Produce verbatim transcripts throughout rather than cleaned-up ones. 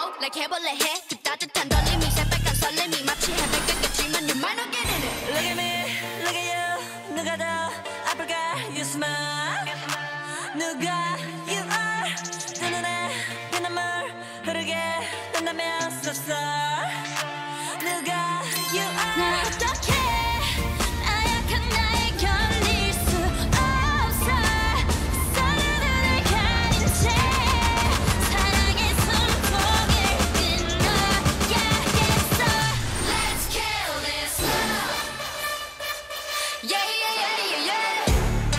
like 해볼래 해 그 따뜻한 떨림이 새빨간 설렘이 마치 해변 깎였지만 you might not get in it. Look at me, look at you. 누가 더 아플까? You smile. 누가 you are. 두 눈에 피눈물 흐르게 된다면 so sorry. 누가 you are. 나 어떡해 나약한 나에 견딜 수 없어 서로를 가린 채 사랑의 손목을 끊어야겠어. Let's kill this love. Yeah yeah yeah yeah yeah.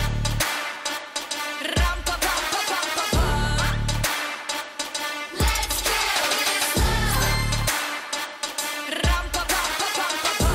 람 pa pa pa pa pa pa. Let's kill this love. 람 pa pa pa pa pa pa.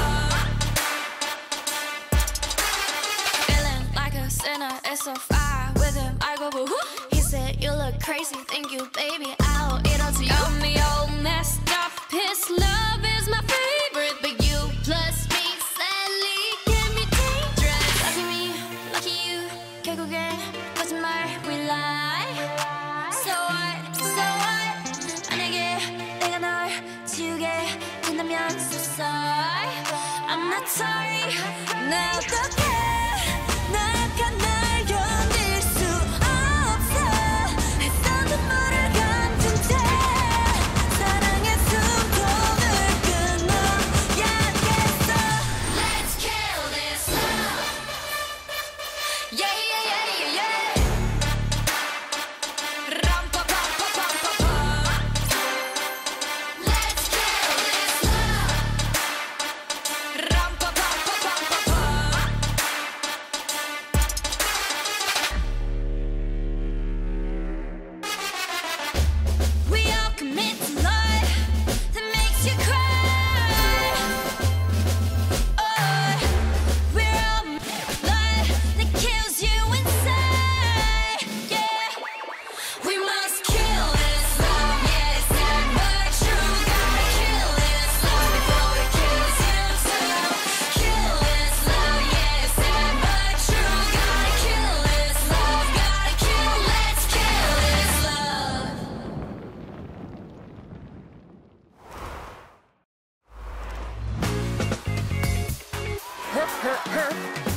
Feeling like a sinner, it's so far with him. I go boo hoo. He said you look crazy, thank you, baby. I'll eat all to you. Got me all messed up. His love is my favorite, but you plus me sadly can be dangerous. Lucky me, lucky you. 결국엔 거짓말 we lie. So what, so what? 만약에 내가 널 지우게 된다면 so sorry. I'm not sorry. 나 어떡해 나약한 날 견딜 수 없어 했던 눈물을 감춘 채 사랑의 숨통을 끊어야겠어. Let's kill this love. Yeah yeah yeah yeah yeah. 람 pa pa pa pa pa pa. Let's kill this love. 람 pa pa pa pa pa pa. We all commit to love that makes you cry. Oh, we're all love that kills you inside. Yeah, we must kill this love. Yeah, it's sad but true. Gotta kill this love before it kills you too. Kill this love. Yeah, it's sad but true. Gotta kill this love. Gotta kill. Let's kill this love. Her, her, her.